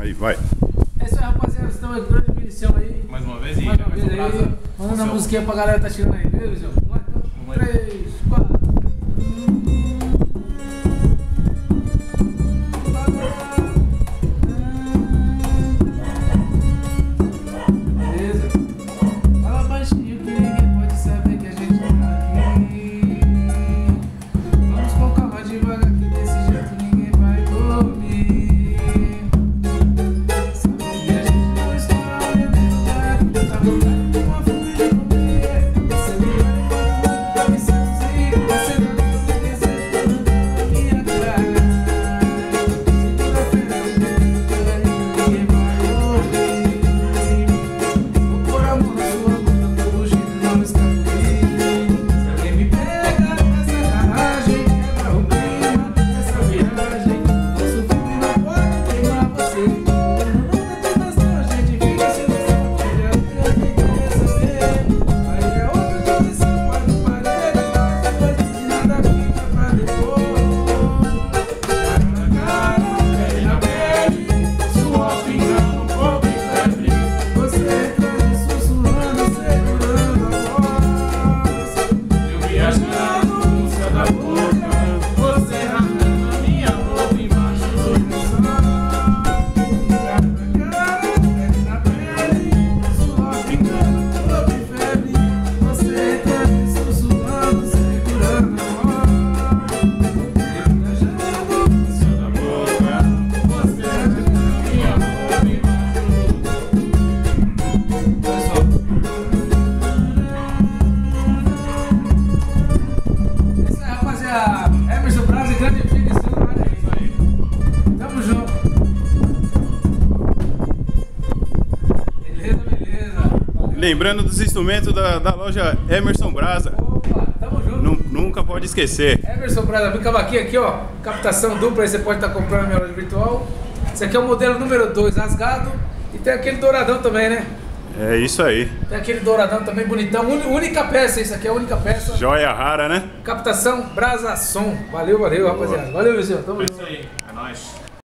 Aí, vai. É isso aí, rapaziada. Vocês estão em grande definição aí. Mais uma vez, Mais uma vez aí. Mandando a musiquinha pra galera tá tirando aí, beleza, Visão? 3, 4. Beleza? Fala baixinho que ninguém pode saber que a gente tá aqui. Vamos com calma devagar que desse jeito ninguém vai dormir. Sabe que a gente não está nem lugar. Tá voltando com uma fome de comer. Você me vai me seduzir. Você não tem desejo da minha cara. Segunda-feira ninguém vai ouvir. Vou pôr a mão na sua boca pelo jeito não está comigo. Se alguém me pega nessa garagem, quebra o clima dessa viagem. Nosso filme não pode queimar você. Não tem mais não, a gente fica sem noção. Eu queria saber. Aí é outra direção, quatro paredes, nós dois e nada fica pra depois. Cara na cara, pele na pele, suor pingando um pouco em febre. Você entrando, sussurrando, segurando a voz. Eu viajando no céu da boca, você arrancando a minha roupa embaixo do lençol. Cara na cara, pele na pele, suor pingando um pouco em febre. Você entrando, sussurrando, segurando a voz. Eu viajando no céu da boca, você arrancando a minha roupa embaixo do lençol. É isso aí, rapaziada. Emerson Braza, grande definição na área aí. Tamo junto. Beleza, beleza. Lembrando dos instrumentos da loja Emerson Braza. Opa, tamo junto. Nunca pode esquecer. Emerson Braza, vem cavaquinho aqui, ó. Captação dupla, aí você pode estar comprando na minha loja virtual. Esse aqui é o modelo número 2, rasgado. E tem aquele douradão também, né? É isso aí. Tem aquele douradão também bonitão. Única peça, isso aqui é a única peça. Joia rara, né? Captação Brasa Som. Valeu, valeu, rapaziada. Valeu, Luciano. Tamo É junto. isso aí, é nóis.